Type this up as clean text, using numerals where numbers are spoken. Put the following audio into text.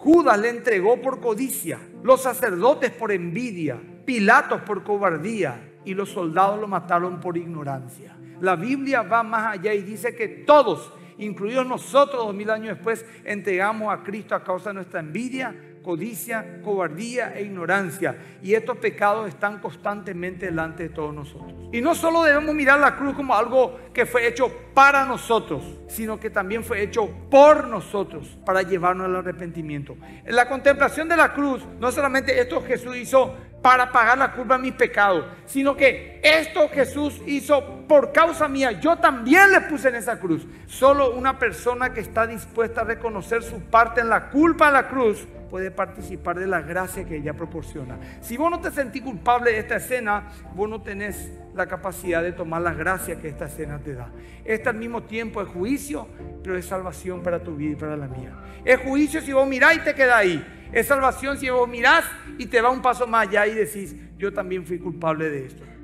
Judas le entregó por codicia, los sacerdotes por envidia, Pilatos por cobardía y los soldados lo mataron por ignorancia. La Biblia va más allá y dice que todos, incluidos nosotros 2000 años después, entregamos a Cristo a causa de nuestra envidia, codicia, cobardía e ignorancia. Y estos pecados están constantemente delante de todos nosotros. Y no solo debemos mirar la cruz como algo que fue hecho para nosotros, sino que también fue hecho por nosotros para llevarnos al arrepentimiento. En la contemplación de la cruz, no solamente esto Jesús hizo para pagar la culpa de mis pecados, sino que esto Jesús hizo por causa mía. Yo también le puse en esa cruz. Solo una persona que está dispuesta a reconocer su parte en la culpa de la cruz puede participar de la gracia que ella proporciona. Si vos no te sentís culpable de esta escena, vos no tenés la capacidad de tomar la gracia que esta escena te da. Este al mismo tiempo es juicio, pero es salvación para tu vida y para la mía. Es juicio si vos mirás y te quedás ahí. Es salvación si vos mirás y te va un paso más allá y decís, yo también fui culpable de esto.